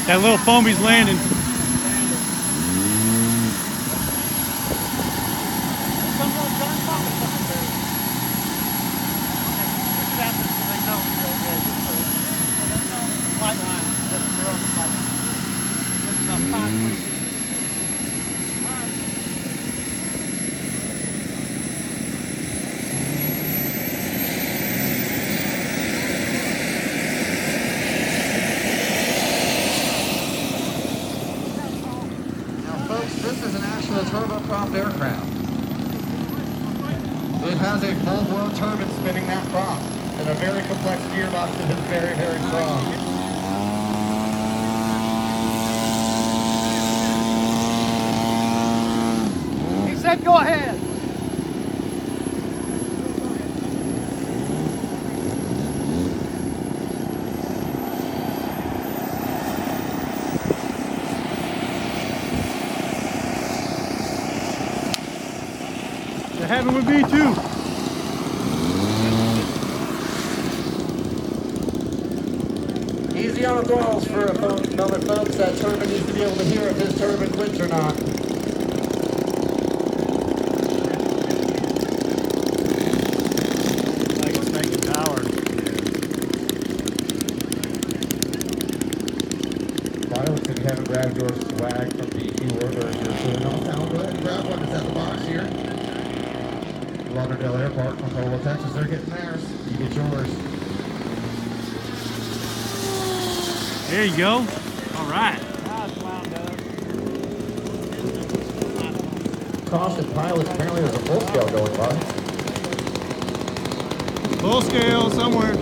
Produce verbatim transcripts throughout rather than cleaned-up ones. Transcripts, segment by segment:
That little foamy's landing. This is an actual turboprop aircraft. It has a full-blown turbine spinning that prop and a very complex gearbox that is very, very strong. He said go ahead. It happened with me too. Easy on the throttles for a moment, folks. That turbine needs to be able to hear if his turbine quits or not. Like it's making power. Pilots, if you haven't grabbed your swag from the keyword or your food on town, go ahead and grab one. It's at the box here. Lauderdale Airport, Concola, Texas. They're getting theirs. You get yours. There you go. All right. Caution pilots, apparently there's a full scale going by. Full scale somewhere.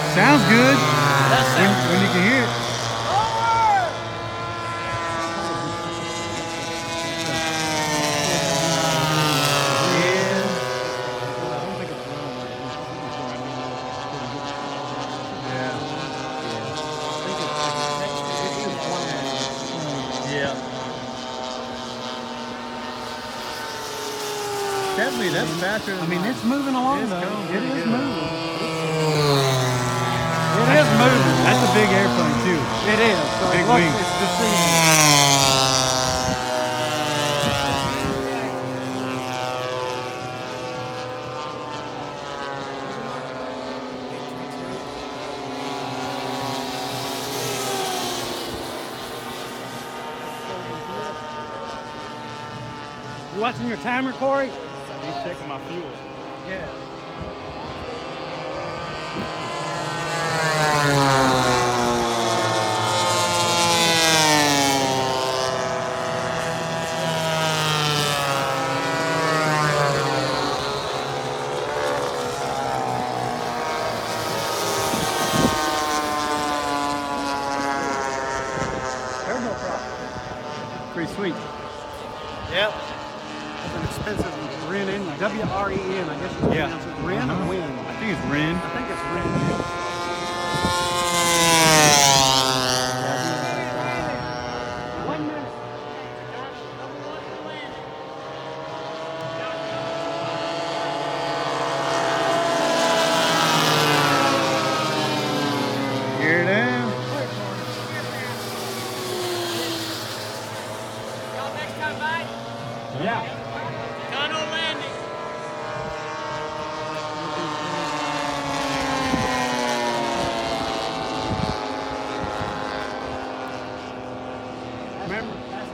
Sounds good That when, sounds when you can hear it. Yeah. Definitely, that's faster than I mean, mine. it's moving along It's though. going It pretty is good. moving. It is moving. That's a big airplane too. It is. So Big it looks, wings. it's deceiving. You watching your timer, Corey? He's checking my fuel. Yeah. There's no problem. Pretty sweet. Yep. That's an expensive Ren engine. W R E N, I guess you Yeah. pronounce it. Ren Uh-huh. or Win? I think it's Ren. I think it's Ren. One minute. Gear down. Yeah. Tunnel landing. Remember,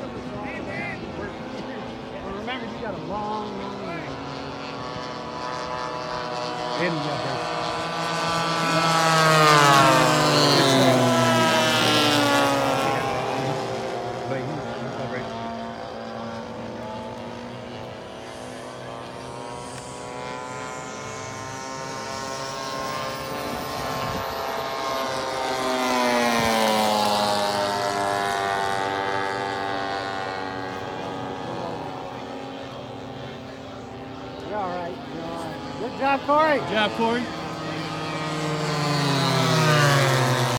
well, remember you got a long, long way. And you got this. But you- all right. You're all right. You're all right. Good job, Corey. Good job, Corey.